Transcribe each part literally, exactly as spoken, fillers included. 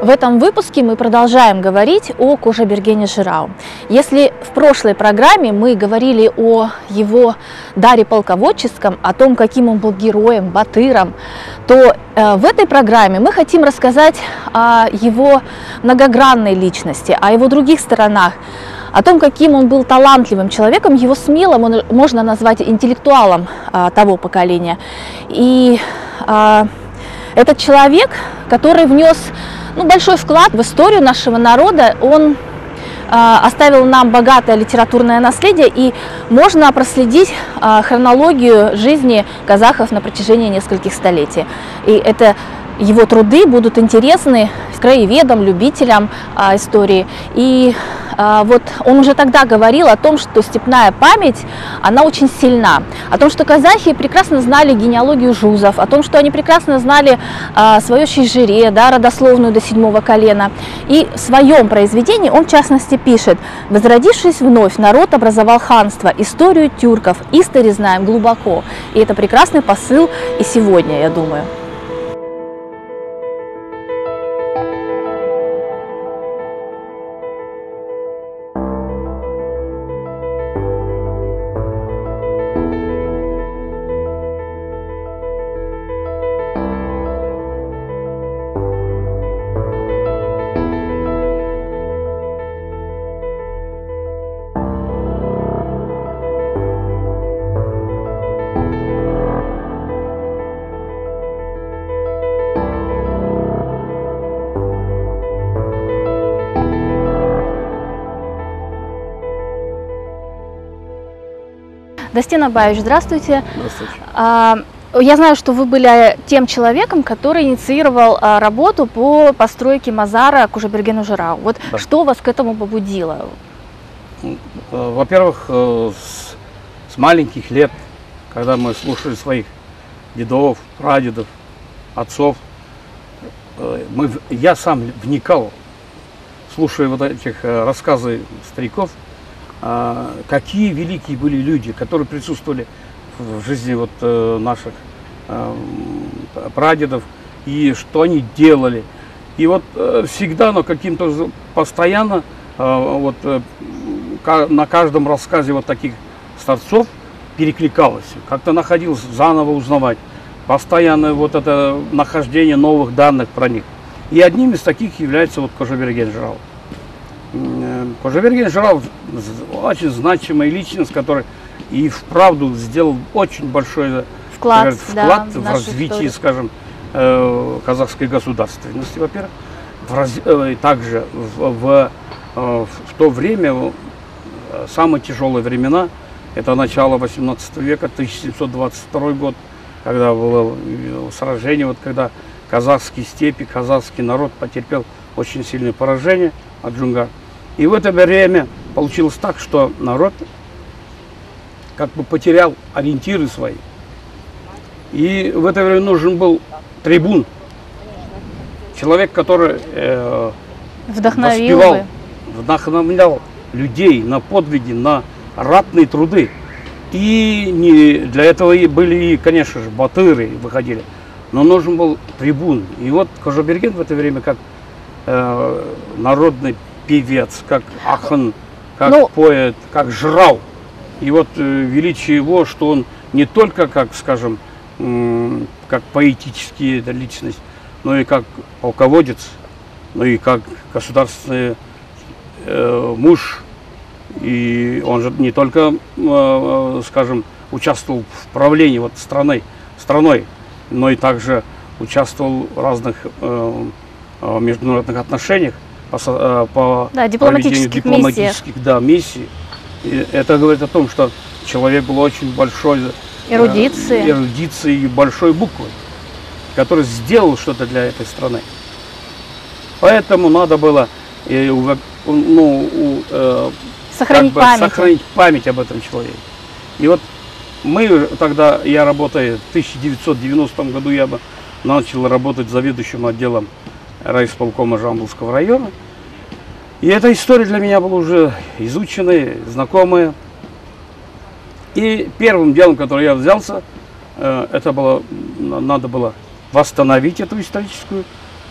В этом выпуске мы продолжаем говорить о Кожабергене Жирау. Если в прошлой программе мы говорили о его даре полководческом, о том, каким он был героем, батыром, то э, в этой программе мы хотим рассказать о его многогранной личности, о его других сторонах, о том, каким он был талантливым человеком, его смело можно назвать интеллектуалом э, того поколения. И э, этот человек, который внес ну, большой вклад в историю нашего народа, он э, оставил нам богатое литературное наследие, и можно проследить э, хронологию жизни казахов на протяжении нескольких столетий. И это его труды будут интересны краеведам, любителям э, истории. И э, вот он уже тогда говорил о том, что степная память, она очень сильна. О том, что казахи прекрасно знали генеалогию жузов, о том, что они прекрасно знали э, свое Чайжире, да, родословную до седьмого колена. И в своем произведении он, в частности, пишет: «Возродившись вновь, народ образовал ханство, историю тюрков, истори знаем глубоко». И это прекрасный посыл и сегодня, я думаю. Дастен Абаевич, здравствуйте. Здравствуйте. Я знаю, что вы были тем человеком, который инициировал работу по постройке мазара Кожабергену Жирау. Вот да. Что вас к этому побудило? Во-первых, с, с маленьких лет, когда мы слушали своих дедов, прадедов, отцов, мы, я сам вникал, слушая вот этих рассказы стариков, какие великие были люди, которые присутствовали в жизни вот наших прадедов, и что они делали. И вот всегда, но каким-то постоянно вот на каждом рассказе вот таких старцов перекликалось, как-то находилось заново узнавать, постоянно вот это нахождение новых данных про них. И одним из таких является вот Кожаберген Жирау. Кожаберген Жирау очень значимая личность, которая и вправду сделал очень большой вклад, вклад да, в, в развитие, историю. скажем, э, казахской государственности, во-первых. Раз, э, также в, в, э, в то время, самые тяжелые времена, это начало восемнадцатого века, тысяча семьсот двадцать второй год, когда было сражение, вот когда казахские степи, казахский народ потерпел очень сильное поражение от джунгар. И в это время получилось так, что народ как бы потерял ориентиры свои. И в это время нужен был трибун, человек, который э, воспевал, вдохновлял людей на подвиги, на ратные труды. И не, для этого и были, конечно же, батыры выходили, но нужен был трибун. И вот Кожаберген в это время как э, народный певец, как ахан, как ну, поэт, как жрау. И вот э, величие его, что он не только как, скажем, э, как поэтическая личность, но и как полководец, но и как государственный э, муж. И он же не только, э, скажем, участвовал в правлении вот страной, страной, но и также участвовал в разных э, международных отношениях, по, по да, дипломатических, дипломатических да, миссий. И это говорит о том, что человек был очень большой эрудиции, э, эрудиции и большой буквы, который сделал что-то для этой страны. Поэтому надо было э, ну, э, сохранить, как бы память. сохранить память об этом человеке. И вот мы тогда, я работаю, в тысяча девятьсот девяностом году я бы начал работать заведующим отделом райисполкома Жамбылского района. И эта история для меня была уже изученная, знакомая. И первым делом, которое я взялся, это было, надо было восстановить эту историческую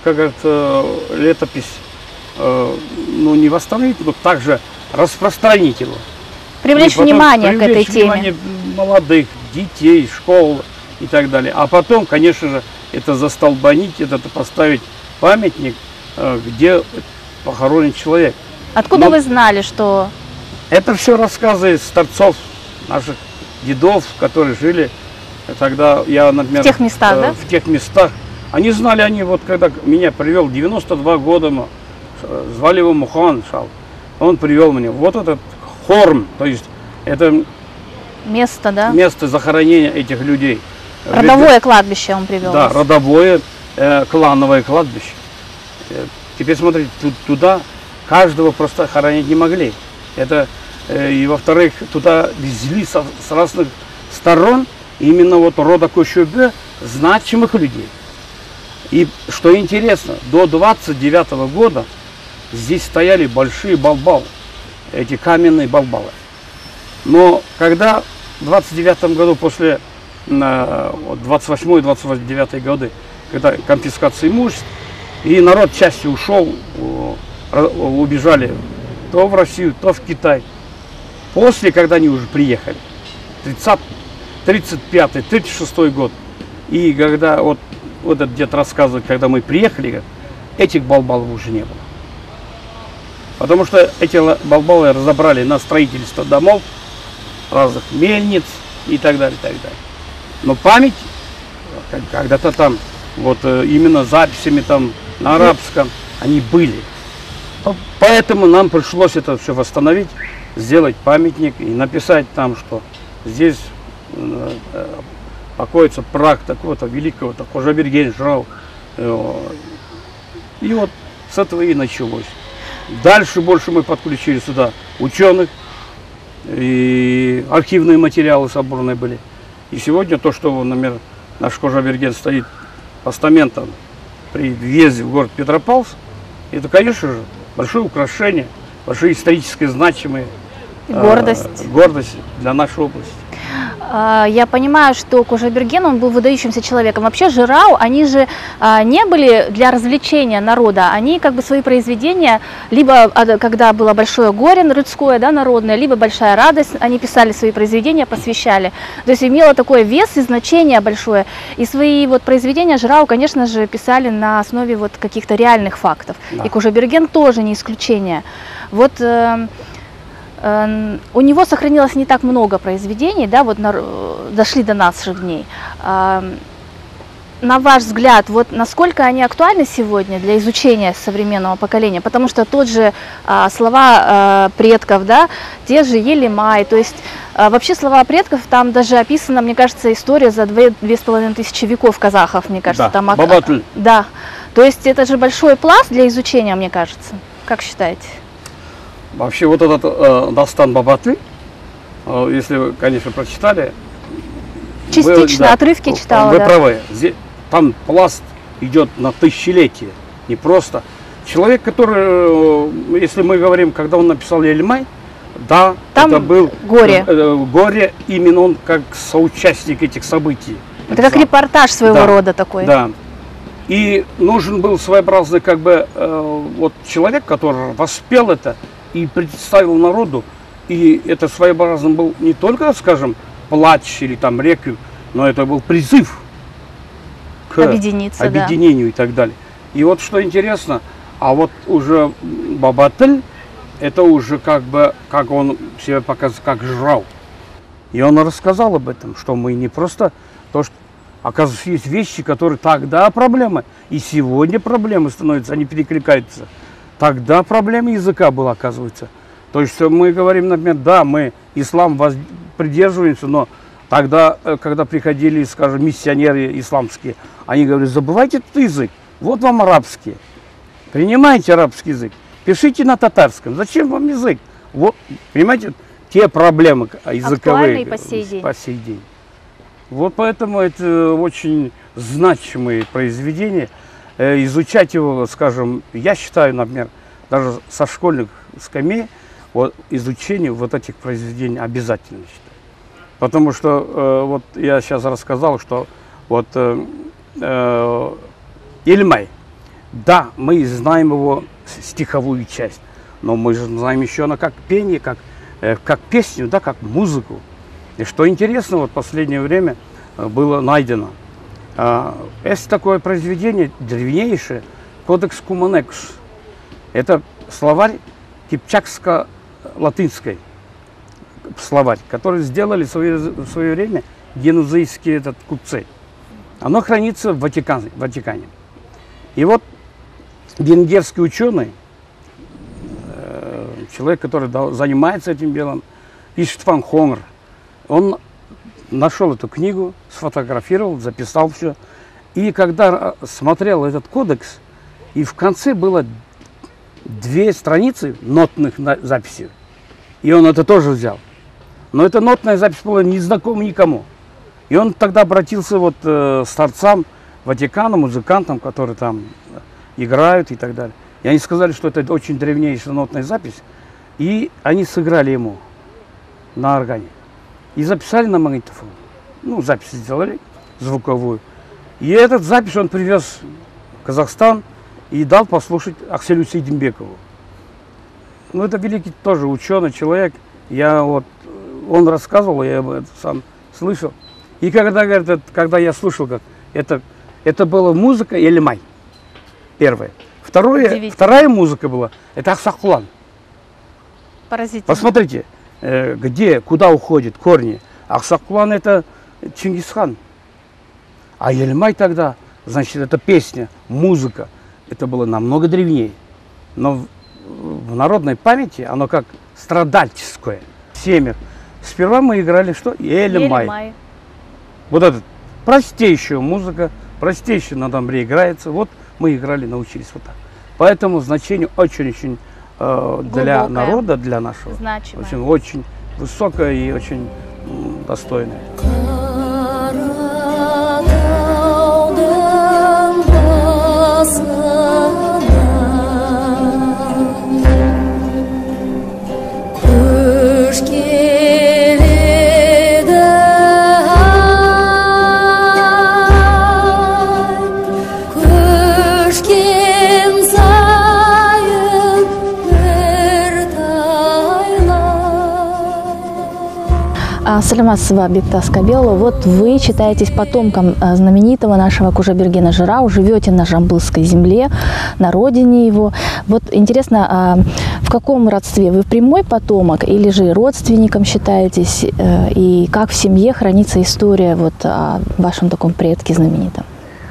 как говорится, летопись, э, ну, не восстановить, но также распространить его. Привлечь потом, внимание к этой привлечь внимание теме. молодых, детей, школ и так далее. А потом, конечно же, это застолбанить, это поставить памятник, э, где похоронен человек. Откуда Но вы знали, что... это все рассказы старцов, наших дедов, которые жили тогда, я, например, В тех местах, э, да? в тех местах. Они знали, они вот когда меня привел, девяносто два года, звали его Мухан Шал, он привел меня. Вот этот хорм, то есть это Место, да? место захоронения этих людей. Родовое кладбище он привел. Да, вас. родовое э, клановое кладбище. Э, Теперь смотрите, ту- туда каждого просто хоронить не могли. Это э, и во-вторых, туда везли со- с разных сторон именно вот рода Кошубе значимых людей. И что интересно, до двадцать девятого года здесь стояли большие балбалы, эти каменные балбалы. Но когда в двадцать девятом году, после э, вот двадцать восьмой двадцать девятый годы, когда конфискация имущества, и народ частью ушел, э, убежали то в Россию, то в Китай. После, когда они уже приехали, тридцать пятый тридцать шестой год, и когда вот, вот этот дед рассказывает, когда мы приехали, говорит, этих балбалов уже не было. Потому что эти балбалы разобрали на строительство домов, разных мельниц и так далее, и так далее. Но память, когда-то там, вот именно записями там на арабском, они были. Поэтому нам пришлось это все восстановить, сделать памятник и написать там, что здесь э, покоится прах такого-то великого-то Кожаберген Жырау. И вот с этого и началось. Дальше больше мы подключили сюда ученых, и архивные материалы собраны были. И сегодня то, что, например, наш Кожаберген стоит постаментом при въезде в город Петропавловск, это, конечно же, большое украшение, большое историческое значимое Гордость. Э, гордость для нашей области. Я понимаю, что Кожаберген, он был выдающимся человеком. Вообще Жырау, они же а, не были для развлечения народа. Они как бы свои произведения, либо когда было большое горе людское, да, народное, либо большая радость, они писали свои произведения, посвящали. То есть имело такой вес и значение большое. И свои вот произведения Жырау, конечно же, писали на основе вот каких-то реальных фактов. Да. И Кожаберген тоже не исключение. Вот... Э, У него сохранилось не так много произведений, да, вот на, дошли до наших дней. На ваш взгляд, вот насколько они актуальны сегодня для изучения современного поколения? Потому что тот же а, слова а, предков, да, те же Елимай, то есть а, вообще слова предков, там даже описана, мне кажется, история за две, две с половиной тысячи веков казахов, мне кажется. Да, там, Бабатль. Да, то есть это же большой пласт для изучения, мне кажется. Как считаете? Вообще вот этот э, Дастан Бабатль, э, если вы, конечно, прочитали. Частично, вы, да, отрывки читала. Вы да. правы. Здесь, там пласт идет на тысячелетие, не просто. Человек, который, э, если мы говорим, когда он написал Елимай, да, там это был горе. Э, э, горе, именно он как соучастник этих событий. Это как репортаж своего да, рода такой. Да. И нужен был своеобразный как бы э, вот человек, который воспел это и представил народу, и это своеобразно был не только, скажем, плач или там реквием, но это был призыв к объединиться, объединению, да. И так далее. И вот что интересно, а вот уже Бабатль, это уже как бы, как он себя показывает, как Жырау. И он рассказал об этом, что мы не просто то, что, оказывается, есть вещи, которые тогда проблемы, и сегодня проблемы становятся, они перекликаются. Тогда проблема языка была, оказывается. То есть мы говорим, например, да, мы ислам воз... придерживаемся, но тогда, когда приходили, скажем, миссионеры исламские, они говорили, забывайте этот язык, вот вам арабский, принимайте арабский язык, пишите на татарском, зачем вам язык? Вот, понимаете, те проблемы языковые по сей день. по сей день. Вот поэтому это очень значимые произведения. Изучать его, скажем, я считаю, например, даже со школьных скамей, вот, изучение вот этих произведений обязательно считаю. Потому что э, вот я сейчас рассказал, что вот э, э, Елимай, Да, мы знаем его стиховую часть, но мы же знаем еще она как пение, как, э, как песню, да, как музыку. И что интересно, вот в последнее время было найдено. Э, есть такое произведение древнейшее, Кодекс Куманекус. Это словарь кипчакско-латынской словарь, который сделали в свое, в свое время генузейские этот, купцы. Оно хранится в Ватикане, в Ватикане. И вот венгерский ученый, э, человек, который да, занимается этим делом, Иштван Хонгр, он нашел эту книгу, сфотографировал, записал все. И когда смотрел этот кодекс, и в конце было две страницы нотных записей, и он это тоже взял. Но эта нотная запись была незнакома никому. И он тогда обратился вот э, с старцам Ватикана, музыкантам, которые там играют и так далее. И они сказали, что это очень древнейшая нотная запись. И они сыграли ему на органе. И записали на магнитофон. Ну, запись сделали, звуковую. И этот запись он привез в Казахстан и дал послушать Акселю Сейдимбекову. Ну, это великий тоже ученый человек. Я вот, он рассказывал, я это сам слышал. И когда, говорит, когда я слушал, как это, это была музыка Эльмай, первая. Второе, вторая музыка была, это Аксакулан. Поразительно. Посмотрите, э, где, куда уходят корни. Аксакулан это Чингисхан. А Эльмай тогда, значит, это песня, музыка. Это было намного древнее. Но в, в народной памяти оно как страдальческое. Семер. Сперва мы играли что? Эльмай. Эльмай. Вот эта простейшая музыка, простейшая на домбре играется. Вот мы играли, научились вот так. Поэтому значение очень-очень э, для народа, для нашего, очень, очень высокое и очень м, достойное. Саламатсызба, Бектас Кабелова. Вот вы считаетесь потомком знаменитого нашего Кужабергена Жырау, живете на Жамбылской земле, на родине его. Вот интересно, в каком родстве? Вы прямой потомок или же родственником считаетесь? И как в семье хранится история вот о вашем таком предке знаменитом?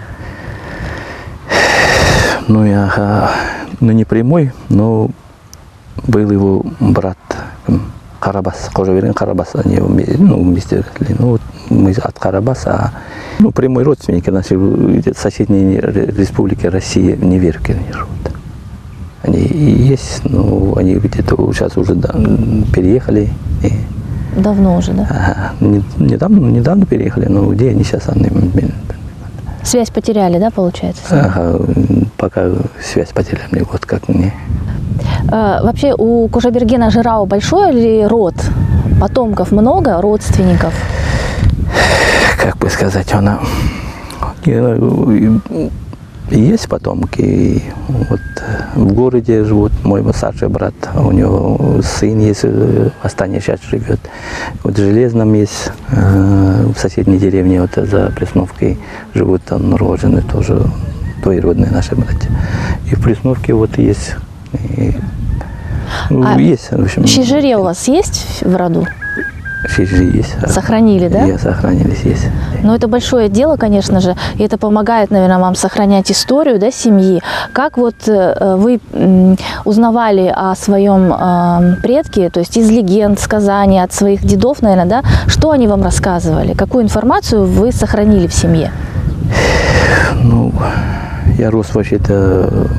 Ну, я ну, не прямой, но был его брат Карабас, Кужаберген Карабас, они ну, вместе росли. Ну, вот мы от Карабаса, ну, прямой родственники наши в соседней республике России в Неверке живут. Они и есть, но они где-то сейчас уже да, переехали. И, давно уже, да? Ага, не, недавно, недавно переехали, но где они сейчас? Они, связь потеряли, да, получается? Ага, пока связь потеряли, вот как мне. Вообще у Кужабергена Жырау большой ли род? Потомков много, родственников? Как бы сказать, она есть потомки. Вот в городе живут мой старший брат, у него сын есть, в Астане сейчас живет. Вот в Железном есть, в соседней деревне, вот за Пресновкой живут там роженые тоже, двоюродные наши братья. И в Пресновке вот есть. И, ну, а есть, в общем. Чижире у вас есть в роду? Чижи есть. Сохранили, да? Есть, сохранились, есть. Но это большое дело, конечно же, и это помогает, наверное, вам сохранять историю, да, семьи. Как вот э, вы э, узнавали о своем э, предке, то есть из легенд, сказаний, от своих дедов, наверное, да? Что они вам рассказывали? Какую информацию вы сохранили в семье? Ну, я рос вообще-то...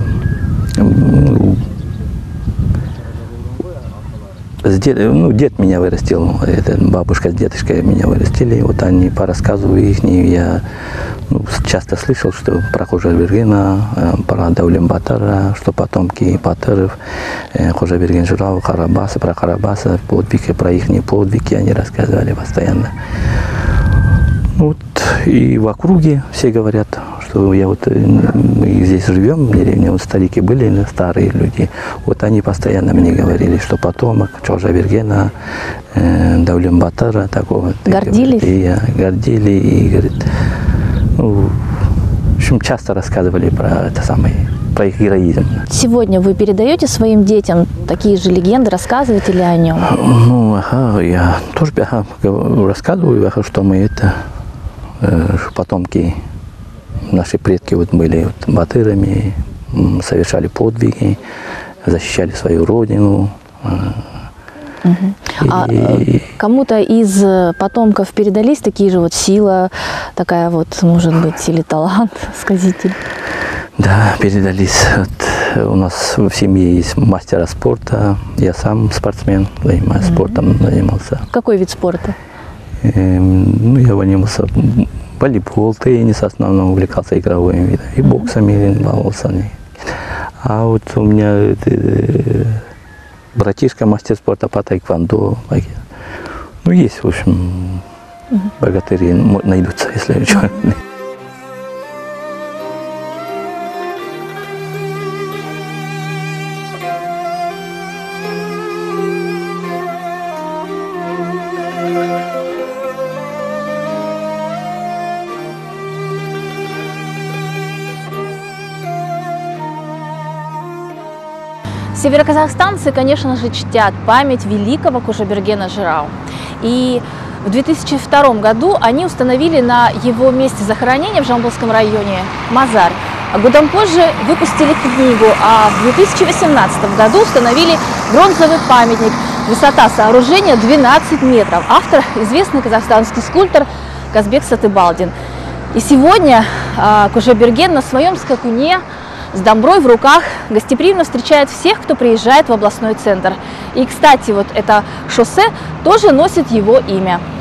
Дед, ну, дед меня вырастил, это бабушка с дедушкой меня вырастили, вот они по рассказу их, я ну, часто слышал, что про Кужабергена, про Даулем Батара, что потомки Батаров, Кужаберген Жырау, Карабаса, про Карабаса, подвиги, про их подвиги они рассказывали постоянно. Вот, и в округе все говорят, что я вот, мы здесь живем в деревне, вот старики были, старые люди, вот они постоянно мне говорили, что потомок Чожабергена, э, Даулет Батыра, такого. Гордились? И, я, гордили, и, говорит, ну, в общем, часто рассказывали про это самое, про их героизм. Сегодня вы передаете своим детям такие же легенды, рассказываете ли о нем? Ну, ага, я тоже ага, рассказываю, ага, что мы это, э, потомки, наши предки вот были вот, батырами, совершали подвиги, защищали свою родину. Угу. И... А кому-то из потомков передались такие же вот сила, такая вот, может быть, или талант сказитель? Да, передались. Вот, у нас в семье есть мастера спорта. Я сам спортсмен, занимаюсь mm-hmm. спортом, занимался. Какой вид спорта? Эм, ну, я занимался волейбол, теннис, основном увлекался игровыми видами. И боксом я занимался. А вот у меня э, братишка мастер спорта по тайквондо. Ну, есть, в общем, mm-hmm. богатыри найдутся, если что. Mm-hmm. Североказахстанцы, конечно же, чтят память великого Кожабергена Жирау. И в две тысячи втором году они установили на его месте захоронения в Жамбылском районе мазар. А годом позже выпустили книгу, а в две тысячи восемнадцатом году установили бронзовый памятник. Высота сооружения двенадцать метров. Автор – известный казахстанский скульптор Казбек Сатыбалдин. И сегодня а, Кожаберген на своем скакуне с домброй в руках гостеприимно встречает всех, кто приезжает в областной центр. И, кстати, вот это шоссе тоже носит его имя.